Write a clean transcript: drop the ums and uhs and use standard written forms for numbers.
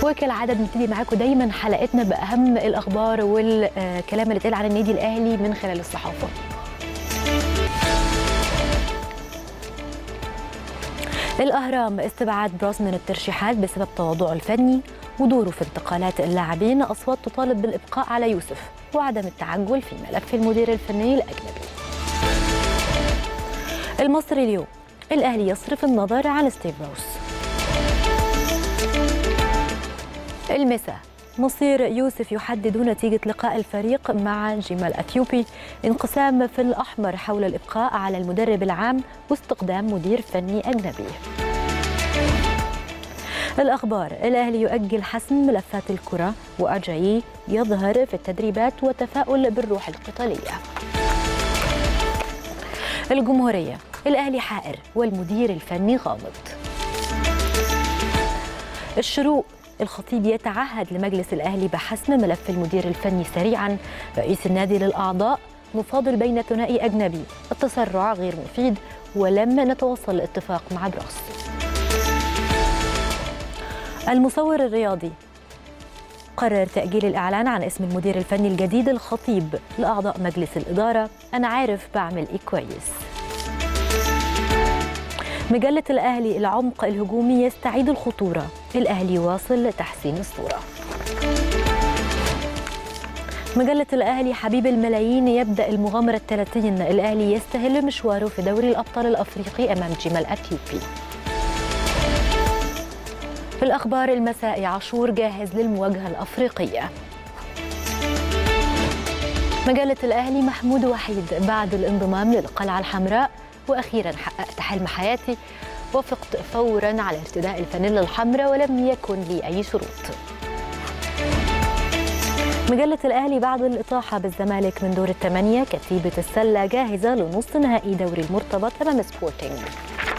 وكالعادة بنبتدي معاكم دايما حلقتنا بأهم الأخبار والكلام اللي اتقال عن النادي الأهلي من خلال الصحافة. الأهرام: استبعاد براس من الترشيحات بسبب تواضعه الفني ودوره في انتقالات اللاعبين. أصوات تطالب بالإبقاء على يوسف وعدم التعجل في ملف المدير الفني الأجنبي. المصري اليوم: الأهلي يصرف النظر عن ستيف روس. المساء: مصير يوسف يحدد نتيجة لقاء الفريق مع جمال أثيوبي. انقسام في الأحمر حول الإبقاء على المدرب العام واستقدام مدير فني أجنبي. الأخبار: الأهلي يؤجل حسم ملفات الكرة وأجايي يظهر في التدريبات وتفاؤل بالروح القتالية. الجمهورية: الأهلي حائر والمدير الفني غامض. الشروق: الخطيب يتعهد لمجلس الأهلي بحسم ملف المدير الفني سريعا. رئيس النادي للأعضاء: نفاضل بين ثنائي أجنبي، التسرع غير مفيد ولم نتوصل لاتفاق مع براس. المصور الرياضي: قرر تأجيل الإعلان عن اسم المدير الفني الجديد الخطيب لأعضاء مجلس الإدارة. أنا عارف بعمل إيه كويس. مجلة الأهلي: العمق الهجومي يستعيد الخطورة، الأهلي واصل لتحسين الصورة. مجلة الأهلي: حبيب الملايين يبدأ المغامرة ال30، الأهلي يستهل مشواره في دوري الأبطال الأفريقي أمام جمال أثيوبي. في الأخبار المسائي: عاشور جاهز للمواجهة الأفريقية. مجلة الأهلي: محمود وحيد بعد الانضمام للقلعة الحمراء وأخيرا حققت حلم حياتي، وافقت فورا على ارتداء الفانيلا الحمراء ولم يكن لي أي شروط. مجلة الأهلي: بعد الإطاحة بالزمالك من دور الثمانية، كتيبة السلة جاهزة لنصف نهائي دوري المرتبط أمام سبورتينج.